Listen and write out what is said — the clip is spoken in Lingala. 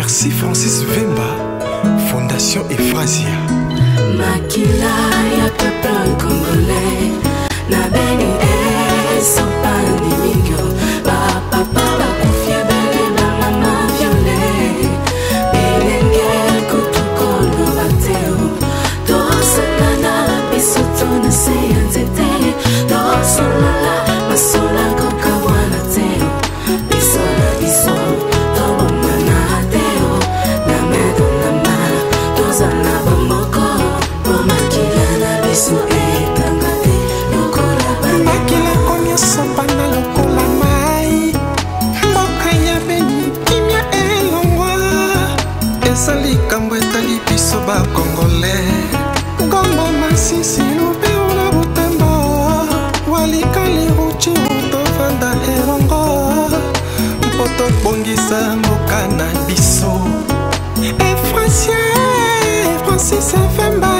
Merci Francis Vemba, Fondation Euphrasia. Makila ya peuple congolais, na beni sopani migyo, ba papa ba confie belle ba maman violet, benenge kutukono bateo, dosanana bisoto na seyanzete, dosanala masola kokawana teo, bisola biso, tobo mana teo, na medo na ma, dosana bamoko, romakila na biso etangate, lokola bana. Makila konya sopana lokola mai, mboka ya beni kimia elongwa, ezali kambo etali biso ba Congolais, gombo masisi lupe una butembo, walikali ruchi utofanda elongo, mpoto bongisa mboka na biso. Efrasia, Francis Vemba,